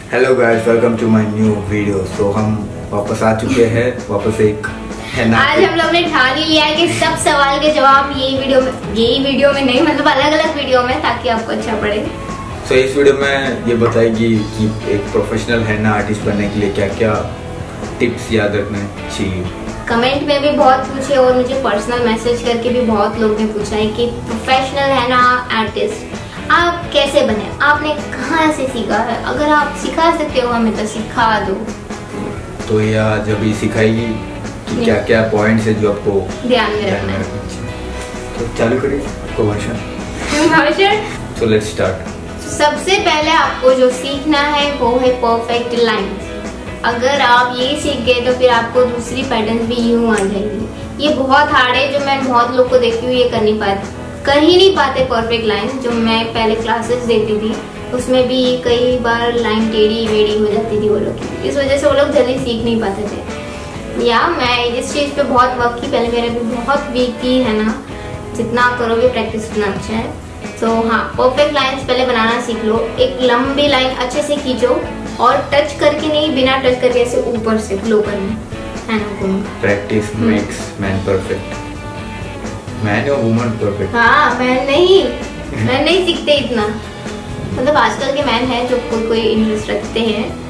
Hello guys, welcome to my new video. तो हम वापस आ चुके हैं, वापस एक हेना। आज हम लोग ने ठान ही लिया है कि सब सवाल के जवाब यही वीडियो में नहीं, मतलब अलग अलग वीडियो में, ताकि आपको अच्छा पड़े। तो इस वीडियो में ये बताएगी कि एक प्रोफेशनल हेना आर्टिस्ट बनने के लिए क्या क्या टिप्स याद रखना चाहिए। कमेंट में भी बहुत पूछे और मुझे पर्सनल मैसेज करके भी बहुत लोग ने पूछा है कि प्रोफेशनल हेना आर्टिस्ट आप कैसे बने, आपने कहाँ से सीखा है, अगर आप सिखा सकते हो हमें तो सिखा दो। तो ये आज अभी सिखाएगी कि क्या क्या पॉइंट्स है जो आपको ध्यान में रखना है। तो चालू करिए आपको भाषण। तो लेट्स स्टार्ट। सबसे पहले आपको जो सीखना है वो है परफेक्ट लाइंस। अगर आप ये सीख गए तो फिर आपको दूसरी पैटर्न भी यूं आ जाएगी। ये बहुत हार्ड है, जो मैं बहुत लोग को देखती हूँ ये कर ही नहीं पाते परफेक्ट लाइन। जो मैं पहले क्लासेस देती थी उसमें भी कई बार लाइन टेढ़ी मेढ़ी हो जाती थी वो लोग की, इस वजह से वो लोग जल्दी सीख नहीं पाते थे। या मैं इस चीज़ पे बहुत वक्त की, पहले मेरे भी बहुत वीक थी है ना। जितना करोगे प्रैक्टिस उतना अच्छा है। तो हाँ, परफेक्ट लाइन्स पहले बनाना सीख लो। एक लंबी लाइन अच्छे से खींचो और टच करके नहीं, बिना टच करके ऐसे ऊपर से फ्लो करना है ना। Practice makes man perfect. Man और वुमन परफेक्ट। हाँ, मैन नहीं सीखते इतना। मतलब आजकल के मैन हैं जो कोई इंटरेस्ट रखते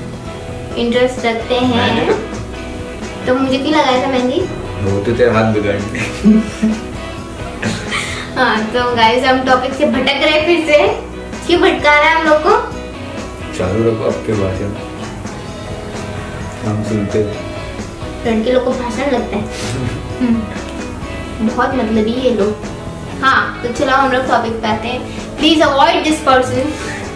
हैं। तो मुझे क्यों लगाया था मेहंदी? वो तो तेरे हाथ बिगाड़ने। हाँ, तो गाइस हम टॉपिक से भटक रहे फिर से। क्यों भटका रहा है हम लोग को? चालू रखो आपके भाषण, हम सुनते। लड़के लोग को भाषण लगता है। बहुत मतलबी ये लोग। हाँ, तो चलो हम लोग टॉपिक पे आते हैं। Please avoid this person.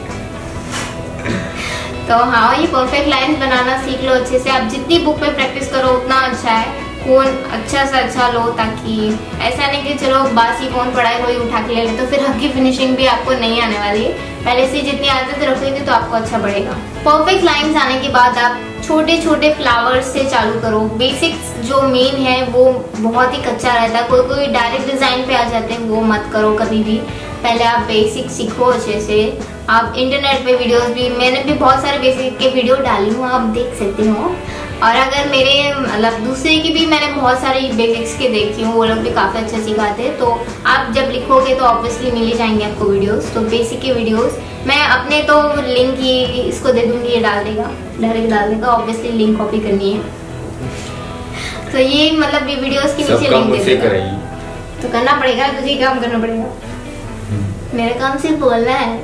तो हाँ, ये परफेक्ट लाइन्स बनाना सीख लो अच्छे से। आप जितनी बुक में प्रैक्टिस करो उतना अच्छा है। फोन अच्छा से अच्छा लो, ताकि ऐसा नहीं कि चलो बासी फोन पड़ा है कोई उठा के ले ले, तो फिर आपकी फिनिशिंग भी आपको नहीं आने वाली है। पहले से जितनी आदत रखोगे तो आपको अच्छा पड़ेगा। परफेक्ट लाइन्स आने के बाद आप छोटे छोटे फ्लावर्स से चालू करो। बेसिक्स जो मेन है वो बहुत ही कच्चा रहता है। कोई डायरेक्ट डिजाइन पे आ जाते हैं, वो मत करो कभी भी। पहले आप बेसिक सीखो अच्छे से। आप इंटरनेट पे वीडियोस भी, मैंने भी बहुत सारे बेसिक के वीडियो डाली हूँ, आप देख सकते हो। और अगर मेरे मतलब दूसरे की भी मैंने बहुत सारी बेसिक्स के देखी हूँ, वो लोग भी काफ़ी अच्छा सिखाते हैं। तो आप जब लिखोगे तो ऑब्वियसली मिल ही जाएंगे आपको वीडियोस। तो बेसिक के वीडियोस मैं अपने तो लिंक ही इसको दे दूँगी, ये डाल देगा, डायरेक्ट डाल देगा। ऑब्वियसली लिंक कॉपी करनी है। तो ये मतलब ये वीडियोस के नीचे लिंक दे देगा। तो करना पड़ेगा, तुझे काम करना पड़ेगा। मेरा काम सिर्फ बोलना है।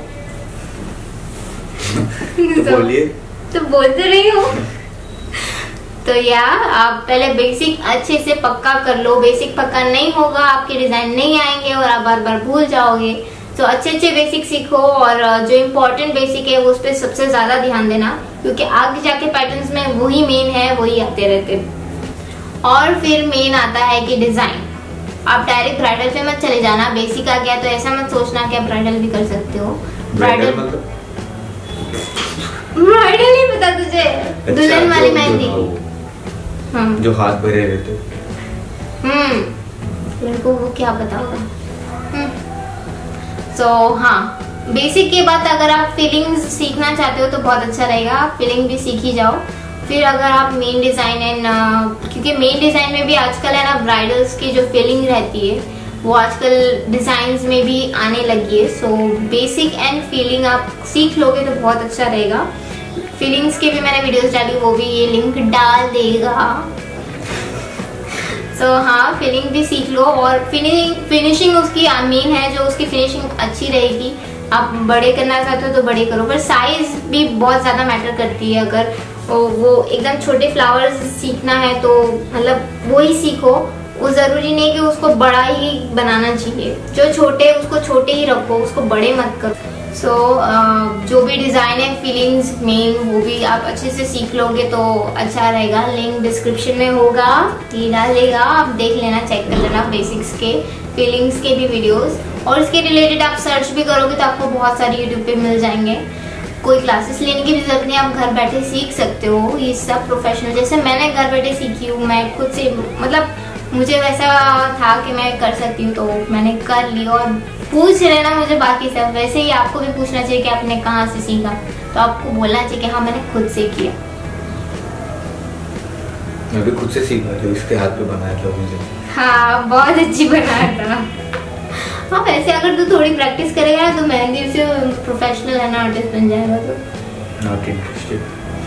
तो बोलिए। तो बोलते रही हूँ। तो यार आप पहले बेसिक अच्छे से पक्का कर लो। बेसिक पक्का नहीं होगा, आपके डिजाइन नहीं आएंगे और आप बार बार भूल जाओगे। तो अच्छे बेसिक सीखो, और जो इम्पोर्टेंट बेसिक है उस पर सबसे ज्यादा ध्यान देना, क्योंकि आगे जाके पैटर्न्स में वही मेन है, वही आते रहते। और फिर मेन आता है कि डिजाइन। आप डायरेक्ट ब्राइडल पे मत चले जाना। बेसिक आ गया तो ऐसा मत सोचना कि आप ब्राइडल भी कर सकते हो। ब्राइडल नहीं पता तुझे? अच्छा, दुल्हन वाली मेहंदी। हाँ, जो हाथ भरे रहते। लड़कों को क्या पता होगा। तो हाँ, बेसिक के बाद अगर आप फीलिंग्स सीखना चाहते हो तो बहुत अच्छा रहेगा। आप फीलिंग भी सीख ही जाओ। फिर अगर आप मेन डिजाइन एंड, क्योंकि मेन डिजाइन में भी आजकल है ना, ब्राइडल्स की जो फीलिंग रहती है वो आजकल डिजाइन्स में भी आने लगी है। सो बेसिक एंड फीलिंग आप सीख लोगे तो बहुत अच्छा रहेगा। फीलिंग्स के भी मैंने वीडियोस डाली, वो भी ये लिंक डाल देगा। सो हाँ, फीलिंग भी सीख लो। और फिनिशिंग उसकी मेन है, जो उसकी फिनिशिंग अच्छी रहेगी। आप बड़े करना चाहते हो तो बड़े करो, पर साइज भी बहुत ज्यादा मैटर करती है। अगर वो एकदम छोटे फ्लावर्स सीखना है तो मतलब वो ही सीखो। वो जरूरी नहीं कि उसको बड़ा ही बनाना चाहिए। जो छोटे है उसको छोटे ही रखो, उसको बड़े मत करो। सो जो भी डिजाइन है, फीलिंग्स मेन, वो भी आप अच्छे से सीख लोगे तो अच्छा रहेगा। लिंक डिस्क्रिप्शन में होगा, ये डाल देगा, आप देख लेना, चेक कर लेना बेसिक्स के, फीलिंग्स के भी वीडियोस। और इसके रिलेटेड आप सर्च भी करोगे तो आपको बहुत सारी यूट्यूब पे मिल जाएंगे। कोई क्लासेस लेने की भी जरूरत नहीं, आप घर बैठे सीख सकते हो। ये सब प्रोफेशनल, जैसे मैंने घर बैठे सीखी हूँ। मैं खुद से, मतलब मुझे वैसा था कि मैं कर सकती हूँ तो मैंने कर ली, और पूछ रहे ना मुझे बाकी सब, वैसे ही आपको भी पूछना चाहिए कि आपने कहाँ से सीखा। तो आपको बोलना चाहिए कि हाँ मैंने खुद से किया। मैं भी खुद से सीखा, जो इसके हाथ पे बनाया था मुझे। हाँ बहुत अच्छी बनाया था। हाँ वैसे अगर तू थोड़ी प्रैक्टिस करेगा तो मेहंदी से प्रोफेशनल हैना आर्टिस्ट बन जाएगा। तो नॉट इंटरेस्टेड।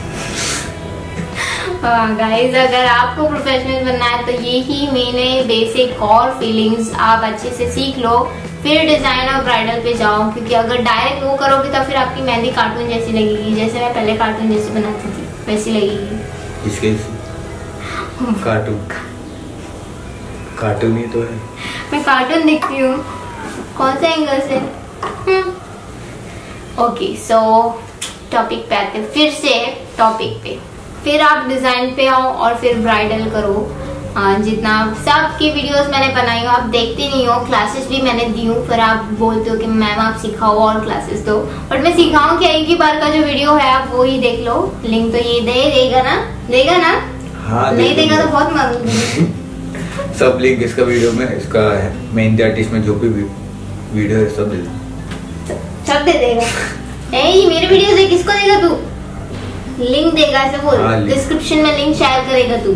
हाँ गाइस, अगर आपको प्रोफेशनल बनना है तो यही मैंने बेसिक और फीलिंग्स आप अच्छे से सीख लो, फिर डिजाइन और ब्राइडल पे जाओ। क्योंकि अगर डायरेक्ट वो करोगे तो फिर आपकी मेहंदी कार्टून जैसी लगेगी, जैसे मैं पहले कार्टून जैसी बनाती थी वैसी लगेगी। इसके कार्टून कार्टून ही तो है। मैं कार्टून दिखती हूँ, कौन से एंगल से? ओके सो टॉपिक पे आते हैं, फिर से टॉपिक पे। फिर आप डिजाइन पे आओ और फिर ब्राइडल करो। जितना सब की वीडियोस मैंने बनाई हो आप देखते नहीं हो, क्लासेस भी मैंने दी हूँ, फिर आप बोलते हो कि मैम आप सिखाओ और क्लासेस दो। बट मैं सिखाऊं क्या, एक ही बार का जो वीडियो है आप वो ही देख लो। लिंक तो ये देगा ना? हाँ, नहीं देगा तो बहुत मांगूंगी। सब लिंक इसका वीडियो में, इसका मेहंदी आर्टिस्ट में जो भी वीडियो है सब दे देगा। ये मेरे वीडियो से किसको देगा तू? लिंक देगा ऐसे बोल। डिस्क्रिप्शन में लिंक शेयर करेगा तू।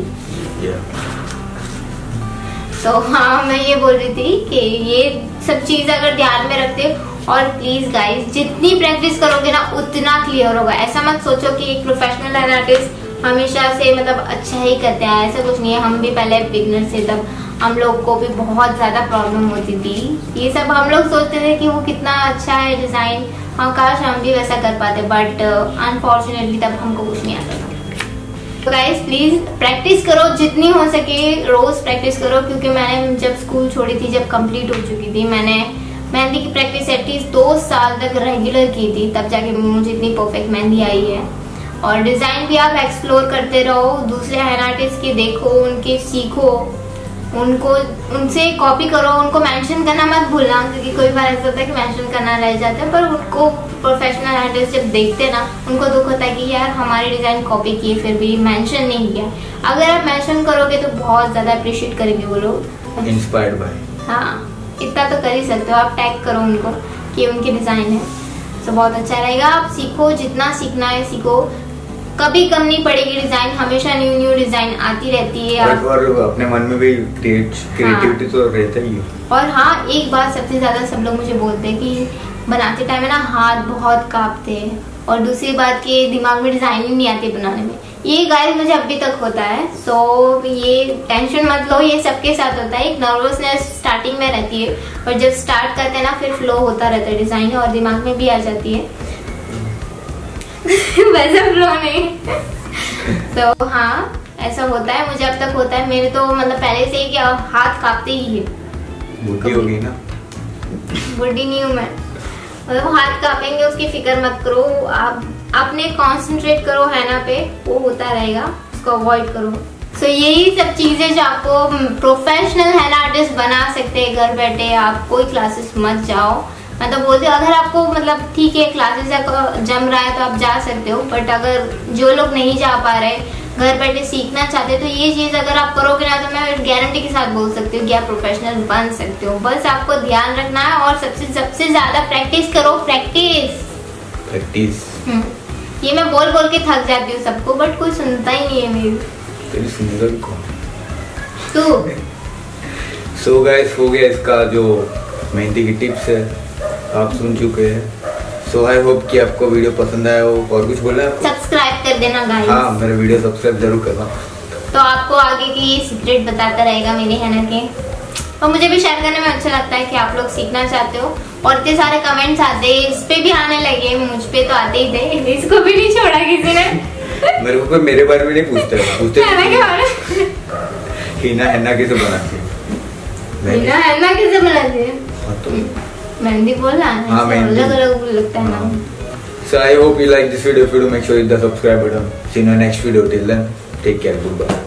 तो हाँ मैं ये बोल रही थी कि ये सब चीज अगर ध्यान में रखते हो, और प्लीज गाइस जितनी प्रैक्टिस करोगे ना उतना क्लियर होगा। ऐसा मत सोचो कि एक प्रोफेशनल आर्टिस्ट हमेशा से मतलब अच्छा ही करते हैं, ऐसा कुछ नहीं है। हम भी पहले बिगनर से, तब हम लोग को भी बहुत ज्यादा प्रॉब्लम होती थी। ये सब हम लोग सोचते थे कि वो कितना अच्छा है डिजाइन, हाँ काश हम भी वैसा कर पाते, बट अनफॉर्चुनेटली तब हमको कुछ नहीं आता था। तो गाइस प्लीज प्रैक्टिस करो जितनी हो सके, रोज प्रैक्टिस करो। क्योंकि मैंने जब स्कूल छोड़ी थी, जब कंप्लीट हो चुकी थी, मैंने मेहंदी की प्रैक्टिस एटलीस्ट 2 साल तक रेगुलर की थी, तब जाके मुझे इतनी परफेक्ट मेहंदी आई है। और डिजाइन भी आप एक्सप्लोर करते रहो, दूसरे हैंड आर्टिस्ट के देखो, उनके सीखो, उनको उनसे कॉपी करो। उनको मेंशन करना मत भूलना, क्योंकि कोई बार ऐसा होता है कि मेंशन करना रह जाता है। पर उनको प्रोफेशनल आर्टिस्ट जब देखते ना, उनको दुख होता है कि यार हमारी डिजाइन कॉपी किए फिर भी मेंशन नहीं किया। अगर आप मेंशन करोगे तो बहुत ज्यादा अप्रिशिएट करेंगे वो लोग, इंस्पायर्ड बाय। हाँ इतना तो कर ही सकते हो आप, टैग करो उनको कि उनकी डिजाइन है, तो बहुत अच्छा रहेगा। आप सीखो, जितना सीखना है सीखो, कभी कम नहीं पड़ेगी डिजाइन, हमेशा न्यू डिजाइन आती रहती है। और अपने मन में भी क्रिएटिविटी तो रहता ही है। और हाँ एक बात सबसे ज्यादा सब लोग मुझे बोलते हैं कि बनाते टाइम है ना हाथ बहुत कांपते हैं, और दूसरी बात कि दिमाग में डिजाइन ही नहीं आती बनाने में। ये गाइस मुझे अभी तक होता है, सो ये टेंशन मत लो, ये सबके साथ होता है। एक नर्वसनेस स्टार्टिंग में रहती है, पर जब स्टार्ट करते हैं ना फिर फ्लो होता रहता है डिजाइन, और दिमाग में भी आ जाती है। वैसे फ्लो नहीं। तो हाँ ऐसा होता है, मुझे अब तक होता है। मेरे तो मतलब पहले से ही क्या हाथ कांपते ही है। बुढ़ी हो गई ना? बुढ़ी नहीं हूँ मैं, मतलब हाथ कांपेंगे उसकी फिक्र मत करो। आप अपने कंसंट्रेट करो हैना पे, वो होता रहेगा, उसको अवॉइड करो। सो यही सब चीजें जो आपको प्रोफेशनल हैना आर्टिस्ट बना सकते हैं घर बैठे। आप कोई क्लासेस मत जाओ, मैं तो बोलती हूँ अगर आपको मतलब ठीक है क्लासेस जम रहा है तो आप जा सकते हो, बट अगर जो लोग नहीं जा पा रहे, घर बैठे सीखना चाहते, तो ये चीज अगर आप करोगे ना तो मैं गारंटी के साथ बोल सकती हूँ कि आप प्रोफेशनल बन सकते हो। बस आपको ध्यान रखना है, और सबसे ज्यादा प्रैक्टिस करो। प्रैक्टिस ये मैं बोल के थक जाती हूँ सबको, बट कोई सुनता ही नहीं है मेरी। तेरी सुनेगा भी कौन? तू। सो गाइस हो गया इसका जो मेहंदी की टिप्स है, आप सुन चुके हैं। सो आई होप कि आपको वीडियो पसंद आया हो। और कुछ बोलना है आपको? सब्सक्राइब कर देना गाइस। हाँ मेरे वीडियो सब्सक्राइब जरूर करना, तो आपको आगे की ये सीक्रेट बताता रहेगा मेरे हैना के। और मुझे भी शेयर करने में अच्छा लगता है कि आप लोग सीखना चाहते हो, और इतने सारे कमेंट्स आते हैं, इस पे भी आने लगे, मुझ पे तो आते ही थे, इसको भी नहीं छोड़ा किसी ने। मेरे को कोई मेरे बारे में नहीं पूछते हेना कैसे बनाती है, हेना कैसे बनाती है, मेहंदी बोलना है। हाँ, अलग लगता है ना। So I hope you like this video. If you do, make sure you hit the subscribe button. See you in the next video. Till then, take care. Goodbye.